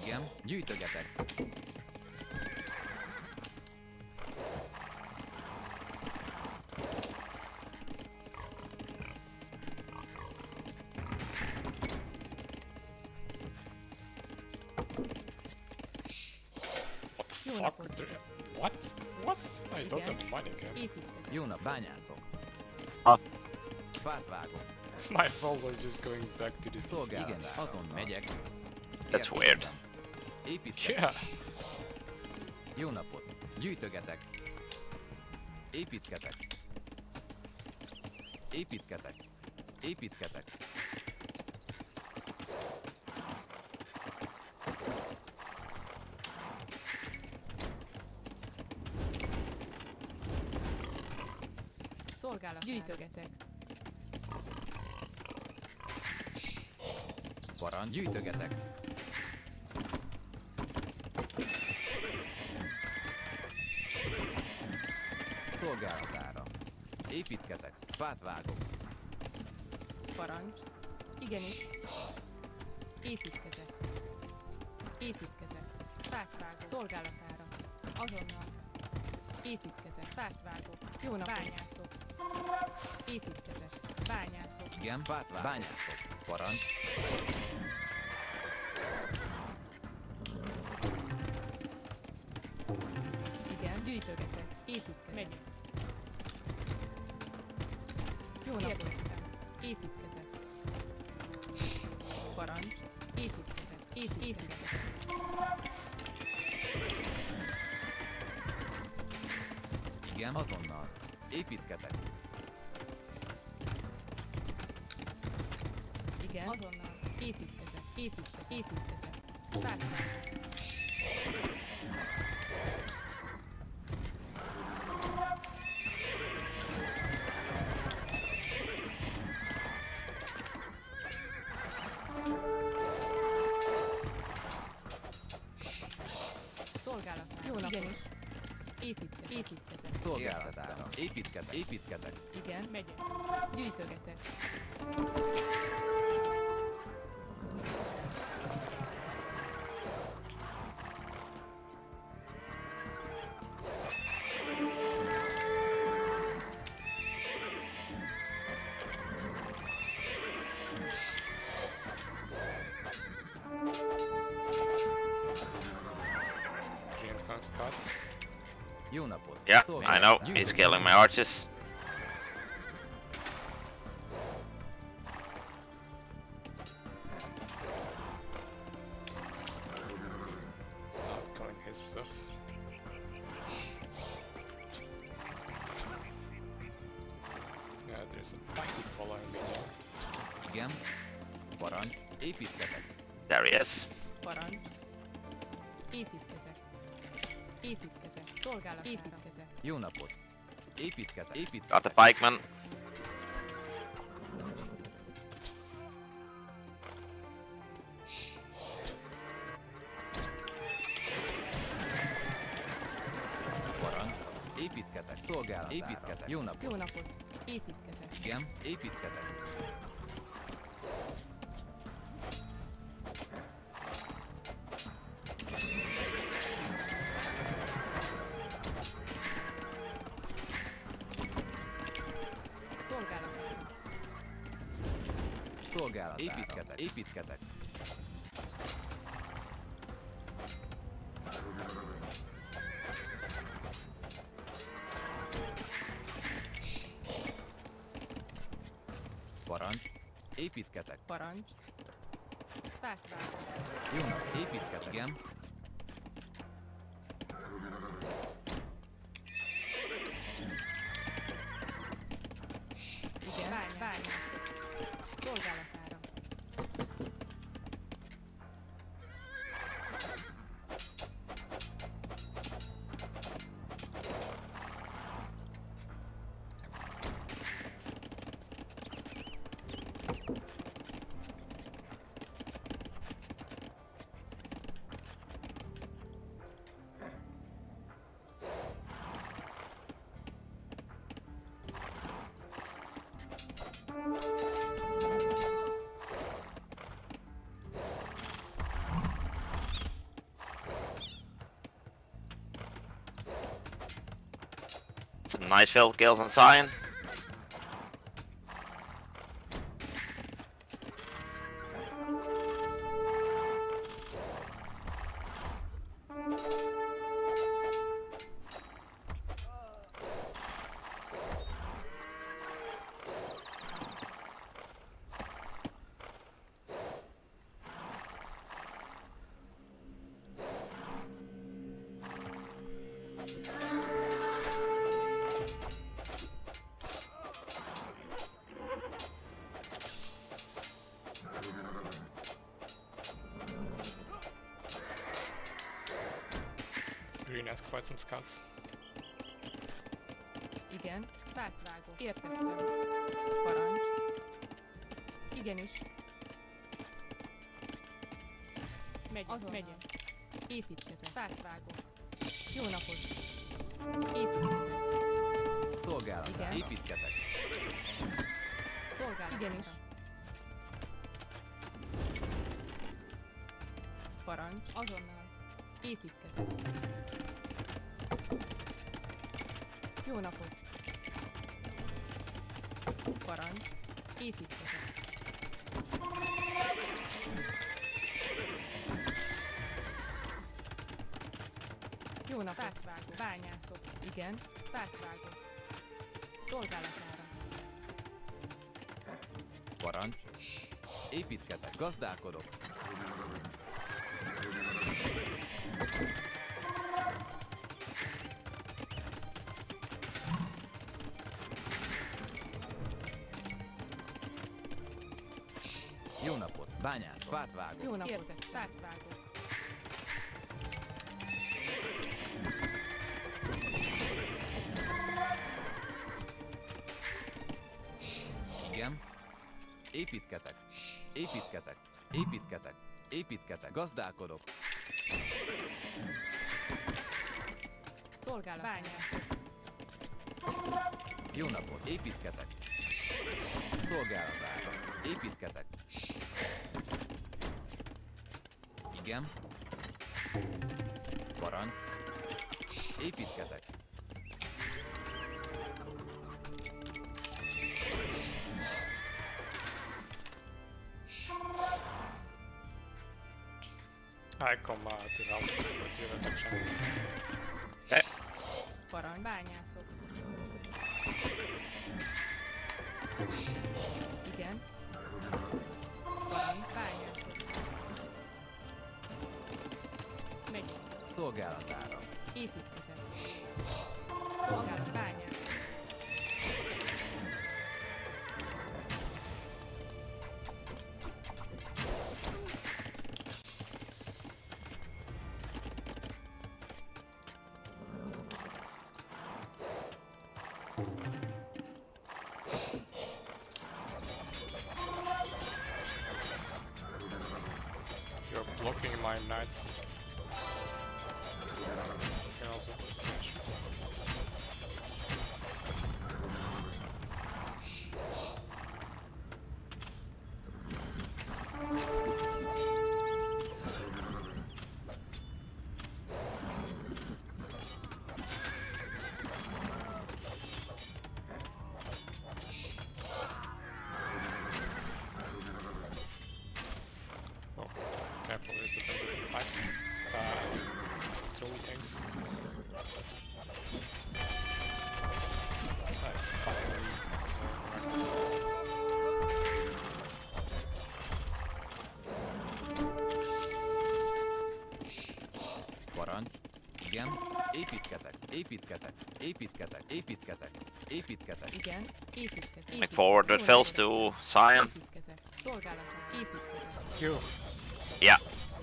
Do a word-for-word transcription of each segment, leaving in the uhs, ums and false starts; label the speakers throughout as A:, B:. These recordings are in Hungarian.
A: Igen, gyűjtögetek.
B: Fuck? What? What? I don't have money again.
A: Jó nap, bányászok.
C: Ha.
A: Fát vágok.
B: My falls are just going back to the
A: Szolgálat. Igen, azon megyek.
C: That's weird.
A: Építkezek.
B: Yeah.
A: Jó napot. Gyűjtögetek. Építkezek. Építkezek. Építkezek.
D: Szolgálat. Gyűjtögetek.
A: Parancs. Gyűjtögetek. Szolgálatára. Építkezek. Fát vágok.
D: Parancs. Igenis. Építkezek. Építkezek. Fát vágok. Szolgálatára. Azonnal. Építkezek. Fát vágok. Jó nap. Bányászok. Építkezek. Bányászok.
A: Igen, fát vágok. Bányászok. Parancs.
D: Igen, gyűjtögetek. Építkezek. Megyek. Jó napot. Építkezek. Parancs. Építkezek. Építkezek.
A: Igen, azonnal. Építkezek.
D: Igen, azonnal. Építkezek. Építkezek. Építkezek. Fát vágok. Szolgálatára. Jó napot. Igenis. Építkezek. Építkezek.
A: Szolgálatára. Építkezek. Építkezek.
D: Igen, megyek. Gyűjtögetek.
A: Jó napot.
C: Yeah,
A: Szolgálat.
C: I know. He's
A: Gyűjtögetek.
C: killing my archers.
B: Not killing his stuff. Yeah, there's a monkey following me now.
A: Igen. Parancs. Építkezek.
C: There he is.
D: Parancs. Építkezek. Építkezek. Szolgálatára. Építkezek.
A: Jó napot. Építkezek. Építkezek.
C: Got the pikeman.
A: Parancs. Építkezek. Szolgálatára. Építkezek. Jó napot.
D: Jó napot. Építkezek.
A: Igen. Építkezek.
D: Szolgálatára.
A: Szolgálatára. Építkezek. Építkezek. Parancs. Építkezek.
D: Parancs. Fát vágok.
A: Jó nap. Építkezek. Igen.
D: Igen. Bány, bányászok. Szolgálatára.
C: Nice fill kills on Sion.
B: Green has quite some scuds.
D: Igen. Fátvágó. Értettem. Parancs. Igenis. Megy, azonnal. Megyek. Építkezek. Fátvágó. Jó napot. Építkezek.
A: Szolgálat.
D: Igen.
A: Építkezek.
D: Szolgálat. Igenis. Parancs. Azonnal. Építkezek. Jó napot. Parancs. Építkezek. Jó napot. Fátvágó. Bányászok. Igen. Fátvágó. Szolgálatára.
A: Parancs. Építkezek. Gazdálkodok. Jó napot. Bányász. Fát vágok.
D: Jó napot. Értek. Fátvágó.
A: Igen. Építkezek. Építkezek. Építkezek. Építkezek. Gazdálkodok.
D: Szolgálat. Bányászok.
A: Jó napot. Építkezek. Szolgálatára. Építkezek. Igen. Parancs. Építkezek.
B: I come uh, to help with your action.
C: Okay.
D: Parancs. Bányászok. Igen. Parancs. Bányászok. Megyek.
A: Szolgálatára.
D: Építkezek. Szolgálat. Bányászok.
B: You're blocking my knights. You can also finish. Oh, careful, is it a bit tight? Uh, throw things. Like,
A: Parancs. Igen. Építkezek. Építkezek. Építkezek. Építkezek. Építkezek.
D: Igen. Építkezek.
C: Make forward that fills to Sion.
D: Építkezek. Szolgálatára. Építkezek.
B: you.
C: Yeah.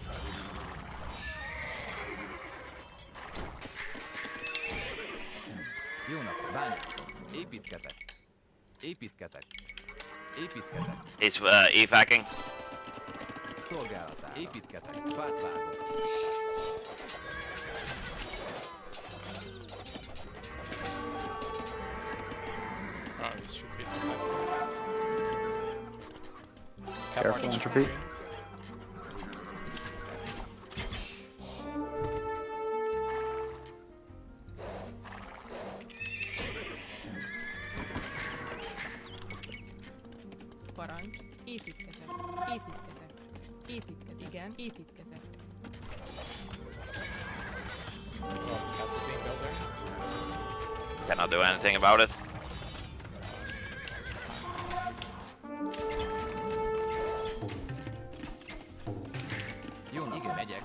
A: Jó napot. Bányászok. Építkezek. Építkezek. Építkezek.
C: He's uh, evacuing.
A: Szolgálatára. Építkezek. Fát vágok.
B: Oh, this should be some nice place.
E: Careful,
B: Cavalry
E: entropy.
B: training.
D: Építkezek. Igen, építkezek.
B: Well, castle being built there.
C: Cannot do anything about it.
A: Jó, igen, megyek.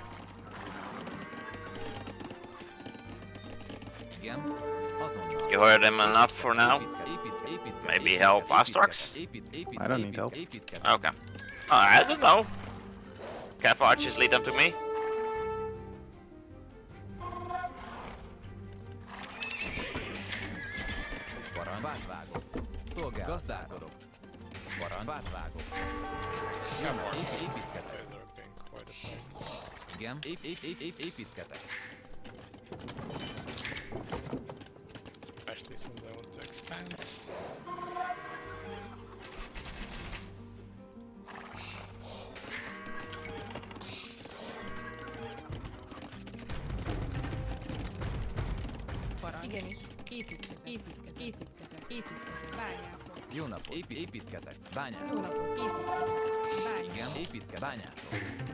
A: Igen, azonnal.
C: You heard him enough for now?
A: Építke- építke- építke-
C: Maybe
A: építke-
C: help
A: építkezek,
C: Astrox?
A: épít- épít-
E: I don't need
A: épít-
E: help.
A: építkezek.
C: Okay. Uh, I don't know. Cap archers lead them to me.
A: Parancs. Fát vágok. Szolgál. Gazdálkodok. Parancs. Fát vágok.
B: Come on,
A: Ép-
B: these
A: építkezek.
B: guys are being quite a pain.
A: Igen, ép- ép- ép- ép- építkezek.
B: Especially since I want to expand.
D: Parancs. Igenis. Építkezek. Építkezek. Építkezek. Építkezek. Bányászok.
A: Jó napot. Ép- építkezek.
D: Jó
A: Bányászok.
D: napot. Építkezek. Bányászok.
A: Igen, építkezek. Bányászok.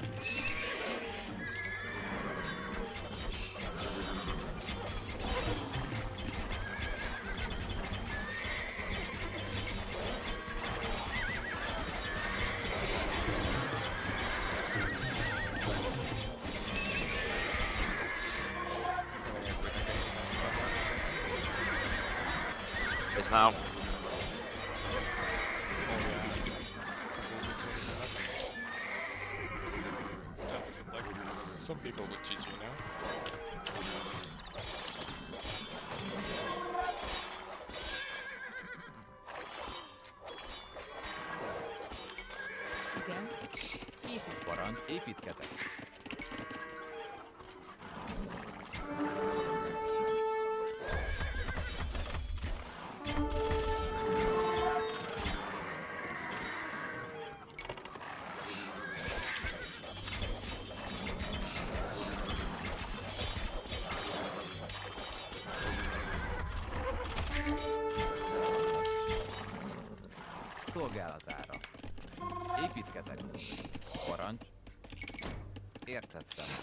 C: Is now.
B: That's like some people with G G now.
D: Igen. Építkezek.
A: Parancs. Építkezek. Szolgálatára. Építkezek. Parancs. Értettem.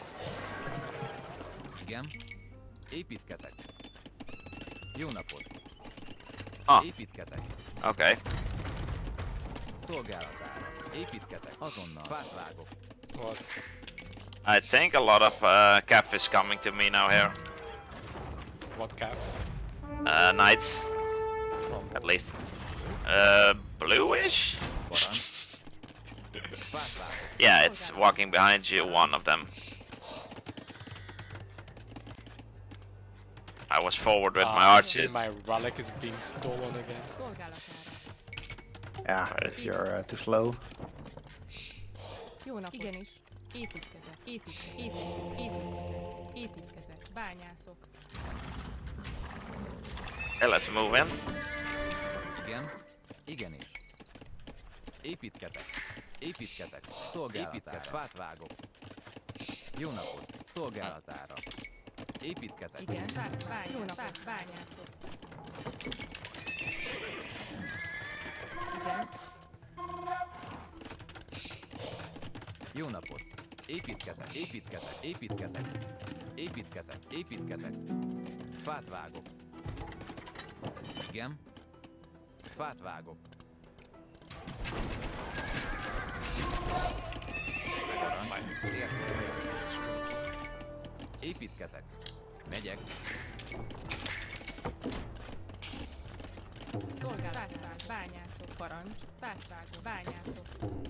A: Igen. Építkezek. Jó napot.
C: Ah,
A: Építkezek.
C: okay.
A: Szolgálatára. Építkezek. Azonnal. Fát vágok.
B: What?
C: I think a lot of uh, cap is coming to me now here.
B: What cap?
C: Uh, knights,
B: From
C: at least. Uh, bluish?
A: Parancs. Fát vágok.
C: Yeah, it's walking behind you, one of them. I was forward with my
B: Ah,
C: archers.
B: My relic is being stolen again.
D: Szolgálatára.
E: Yeah, if you're uh, too slow.
D: Jó napot. Igenis. Építkezek. Építkezek. Építkezek. Építkezek. Építkezek. Bányászok.
C: Okay, let's move in.
A: Igen. Igenis. Építkezek. Építkezek. Szolgálatára. Fát vágok. Jó napot. Szolgálatára. Építkezek.
D: Igen. Bá- bányászok. Jó napot. Bányászok. Igen.
A: Jó napot. Építkezek. Építkezek. Építkezek. Építkezek. Építkezek. Fát vágok. Igen. Fát vágok. Parancs. Értem. Építkezek. Megyek.
D: Szolgálat. Fát- Bányászok. Parancs. Fátvágó. Bányászok.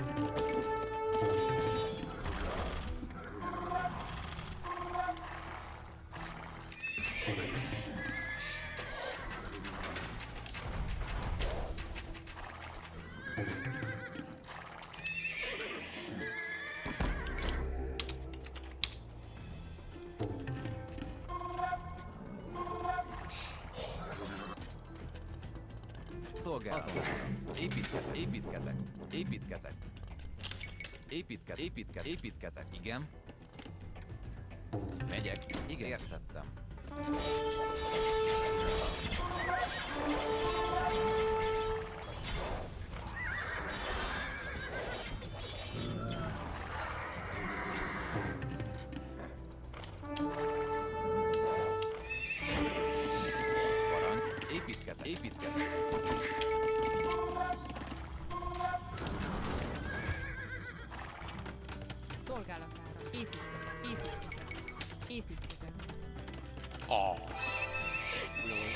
A: Szolgálatára. Építkezek. Építkezek. Építkezek. Építkezek. Építkezek. Építkezek. Igen. Megyek. Igen. Értettem.
D: Szolgálatára. Építkezet. Építkezet. Építkezet.
B: Oh. Really?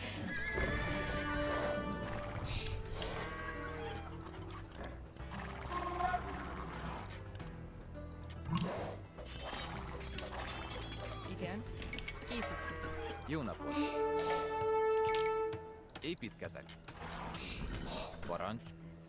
D: Igen. Építkezet.
A: Jó napot! Építkezek. Parancs.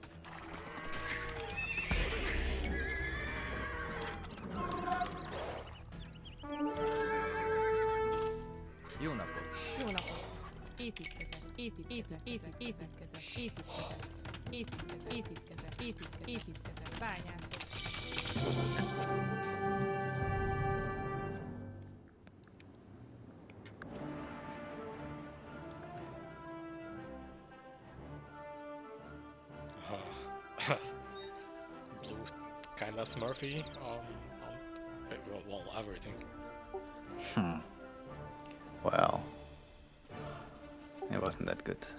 A: Jó napot!
D: Jó napot! Építkezet. Épít, épít, épít, építkezet. Építkezet. Építkezet. Építkezet. Építkezet. Építkezet. Bányászat.
B: Blue kinda Smurfy on, on well, well, everything.
E: Hmm. Well, it wasn't that good.